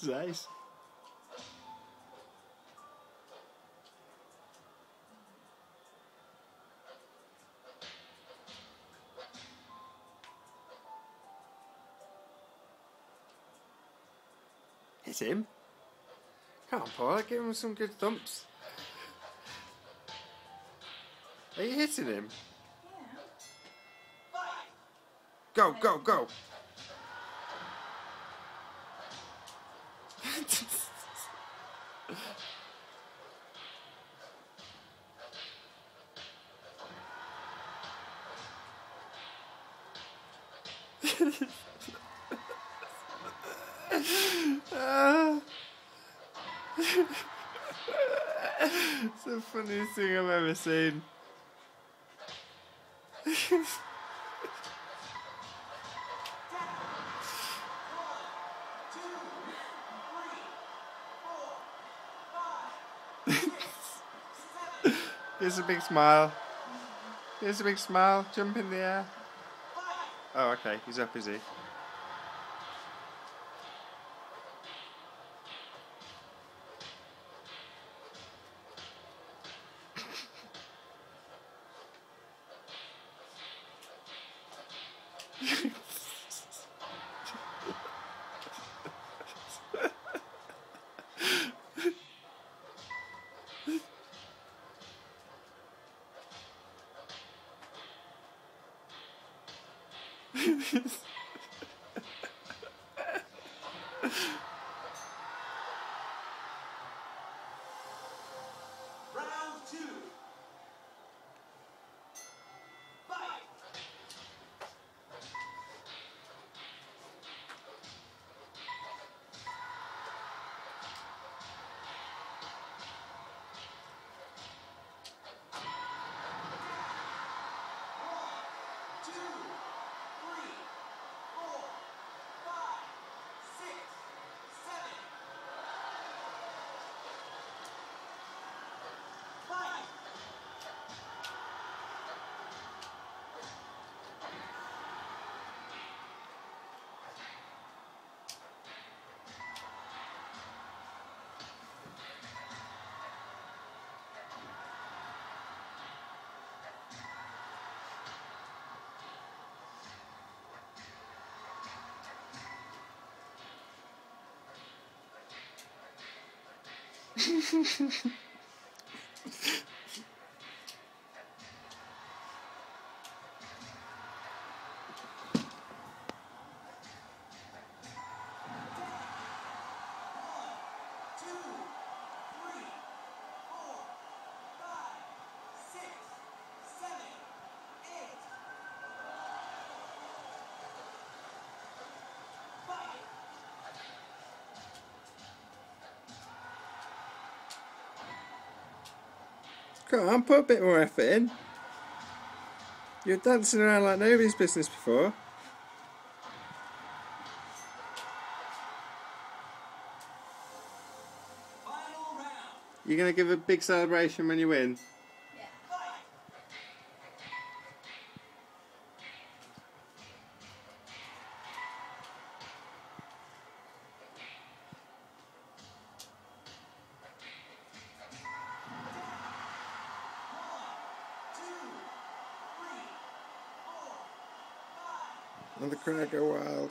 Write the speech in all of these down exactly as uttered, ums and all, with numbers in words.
Nice. Hit him. Come on, Paula, give him some good thumps. Are you hitting him? Yeah. Go, go, go. uh, it's the funniest thing I've ever seen. Here's a big smile. Here's a big smile. Jump in the air. Oh, okay. He's up, is he? Round two. Fight. Come on, put a bit more effort in. You're dancing around like nobody's business before. Final round. You're going to give a big celebration when you win? Yeah. Fight. And the crowd go wild.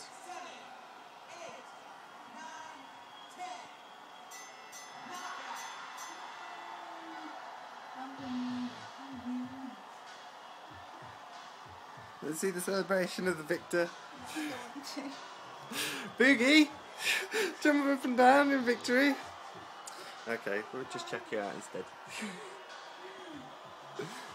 Let's see the celebration of the victor. Boogie! Jump up and down in victory. Okay, we'll just check you out instead.